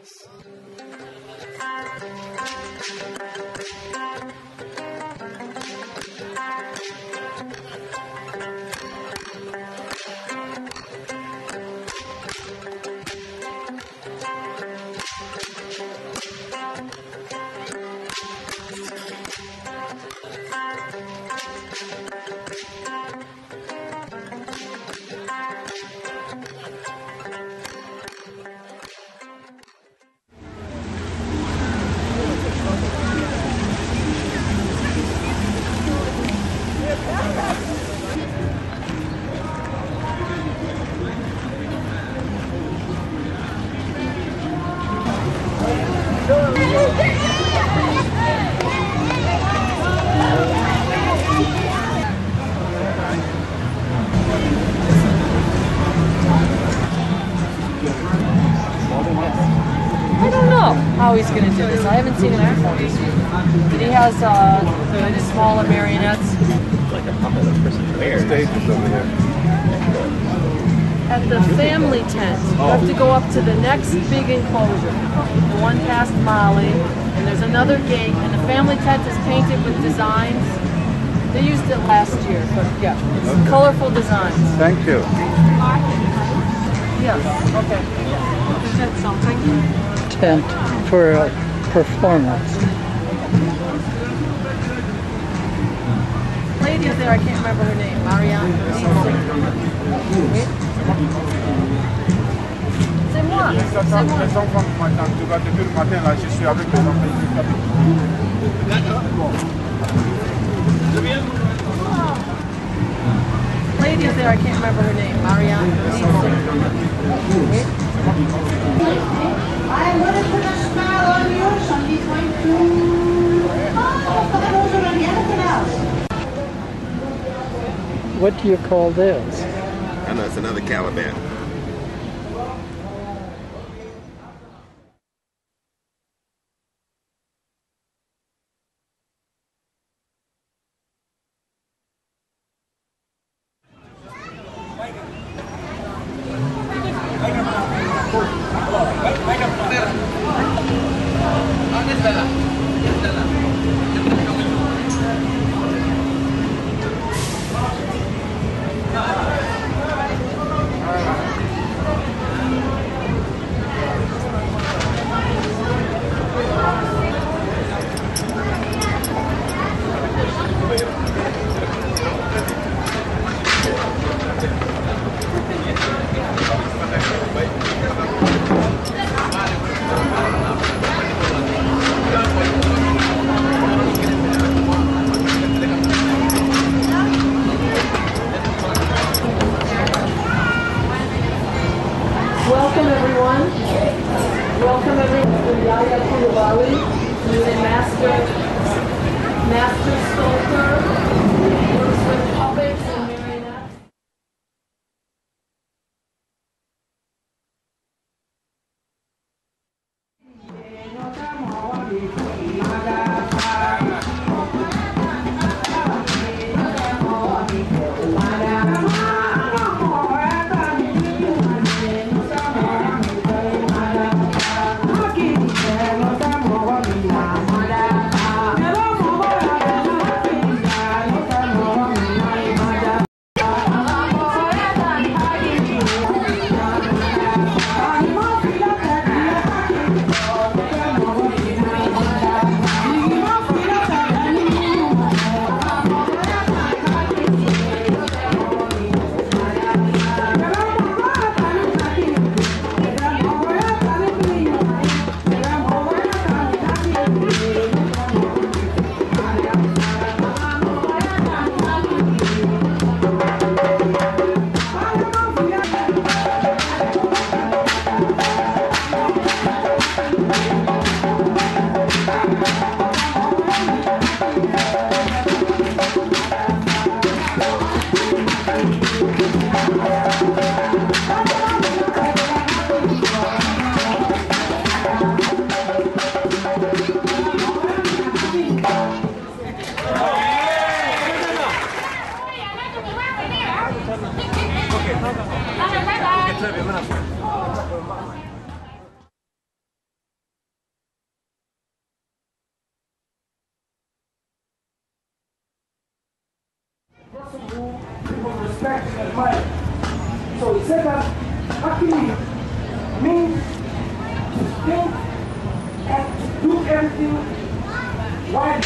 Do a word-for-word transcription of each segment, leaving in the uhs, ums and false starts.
us. I don't know how he's going to do this. I haven't seen him before. But he has uh, the smaller marionettes. Like a puppet of person. Where? Stage is over there. At the family tent. You have to go up to the next big enclosure. The one past Mali. And there's another gate. And the family tent is painted with designs. They used it last year. But yeah, it's okay. Colorful designs. Thank you. Yes, okay. Is that something? Tent for a performance. Lady there, I can't remember her name. Marianne. C'est moi. C'est moi. Les enfants du matin, tu vas depuis le matin là, je suis avec les enfants. Lady there, I can't remember her name. Marianne. I'm going to put a smile on you, somebody's going to... Oh, for those who don't anything else. What do you call this? I know, it's another Caliban. Welcome everyone. Welcome everyone to YaYa Coulibaly, who's a master, master sculptor, works with puppets and marionettes. So the setup actually means to think and to do everything while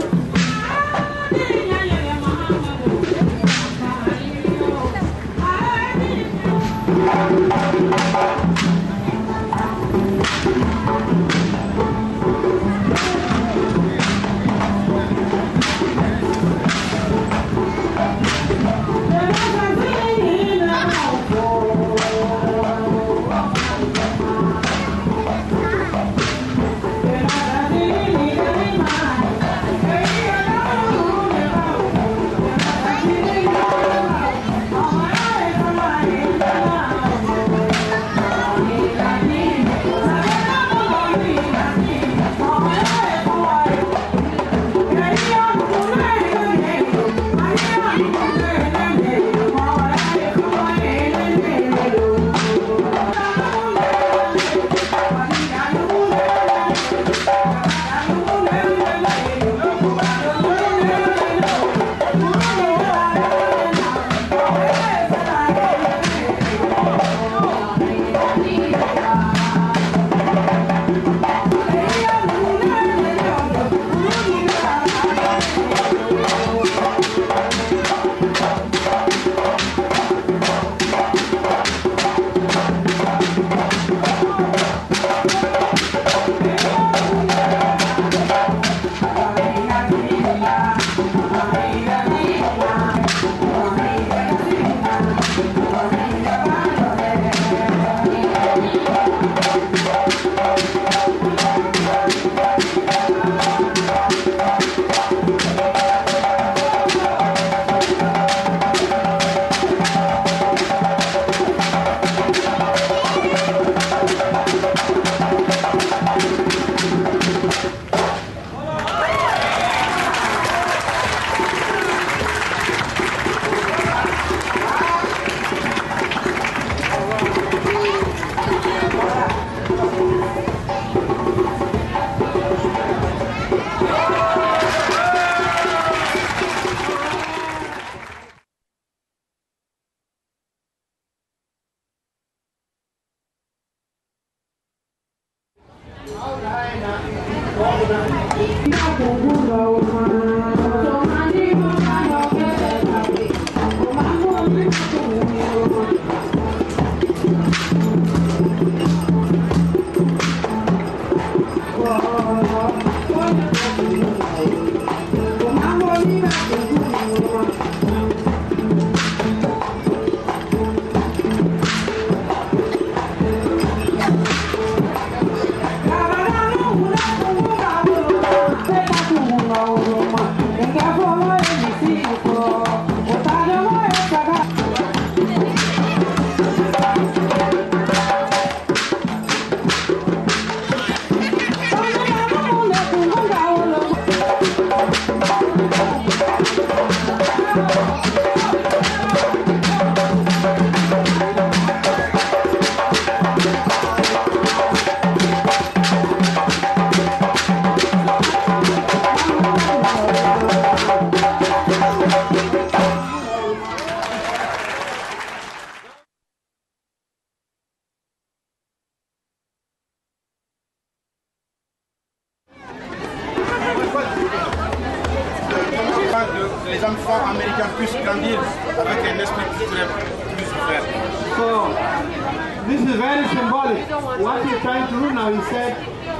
les enfants américains puissent grandir avec un esprit culturel plus ouvert. So, this is very symbolic. What he's trying to do now, he said,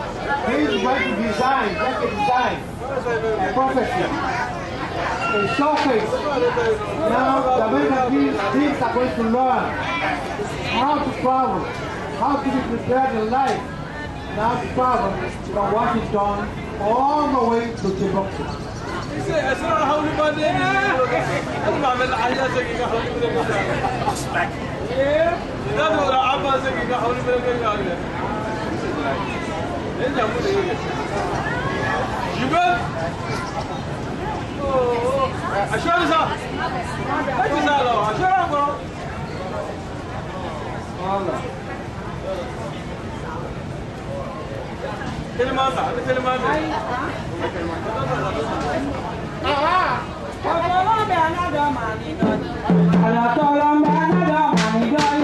he is going to design, like a design, a prophecy, a showcase. Now, the American kids are going to learn how to travel, how to be prepared in life, and how to travel from Washington all the way to Timbuktu. Ah,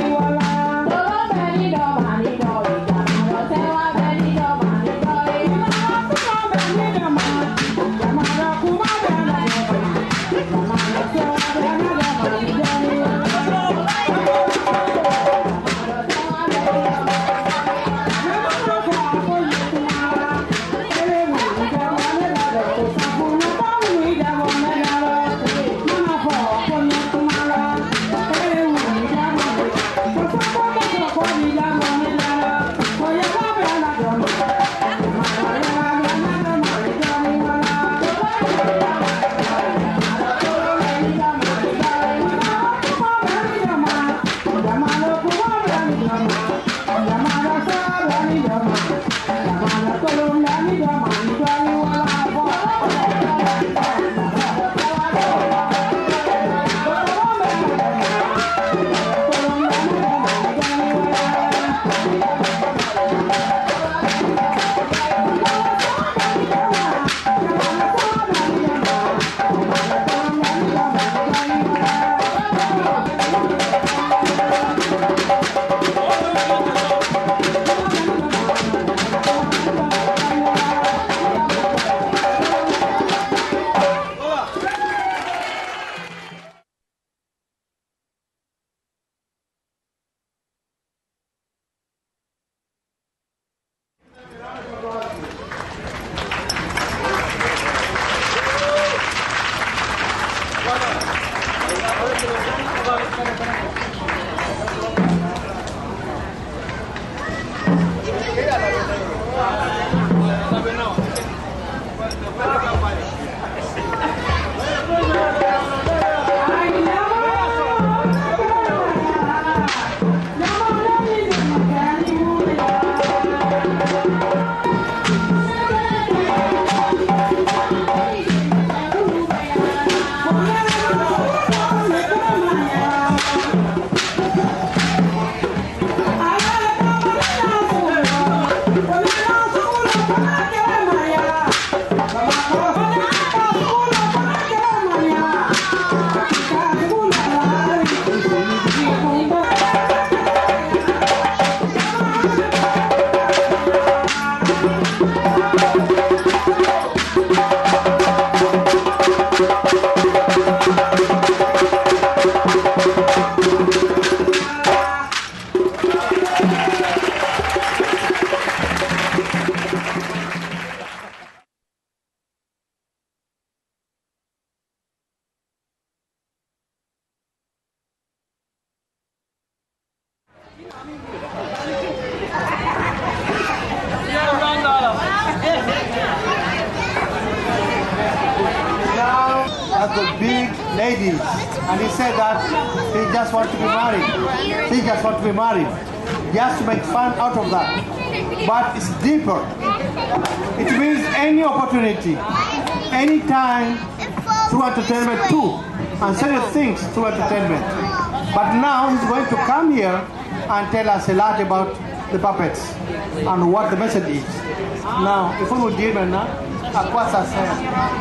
Now, that's the big ladies, and he said that he just wants to be married. He just wants to be married. Just to make fun out of that. But it's deeper. It means any opportunity, any time through entertainment too, and certain things through entertainment. But now he's going to come here and tell us a lot about the puppets and what the message is. Now, if we would deal with now, Aquasa said.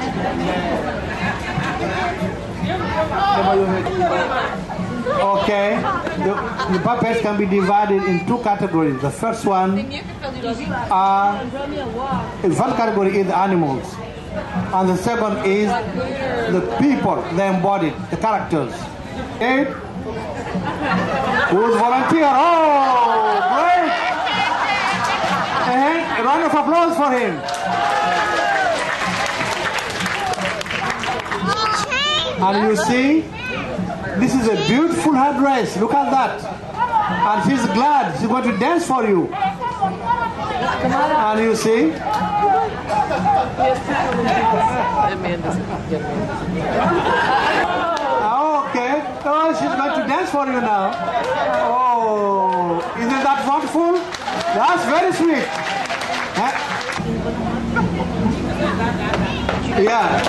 Okay, the, the puppets can be divided in two categories. The first one, uh, the first category is the animals, and the second is the people, the embodied, the characters. Okay? Who's volunteer? Oh, great! And a round of applause for him. And you see, this is a beautiful headdress. Look at that. And she's glad. She's going to dance for you. And you see? Okay. Oh, she's going to dance for you now. Oh, isn't that wonderful? That's very sweet. Huh? Yeah.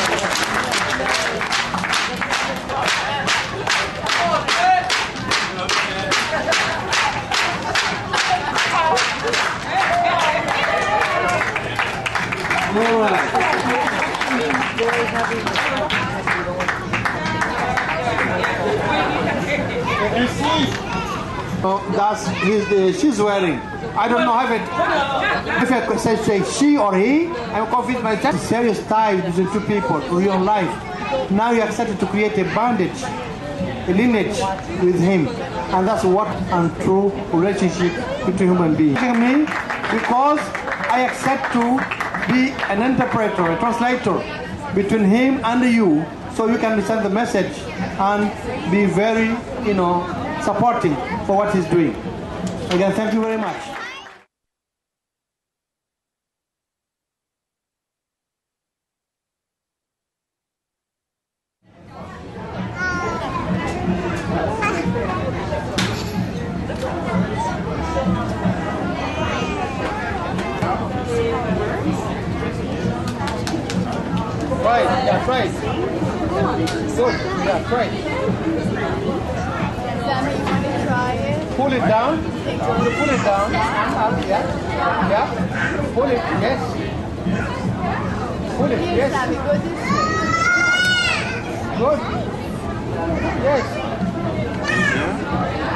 Oh, that's his, uh, she's wearing. I don't know if it, if I could say, say she or he. I'm confused myself. Serious ties between two people, real life. Now you accepted to create a bandage, a lineage with him, and that's what and true relationship between human beings. Me, because I accept to be an interpreter, a translator between him and you, so you can understand the message and be very, you know, supporting for what he's doing. Again, thank you very much. Right, yeah, right. Good, yeah, right. Pull it down. Pull it down. Up, yeah. Yeah. Pull it, yes. Pull it, yes. Good. Yes.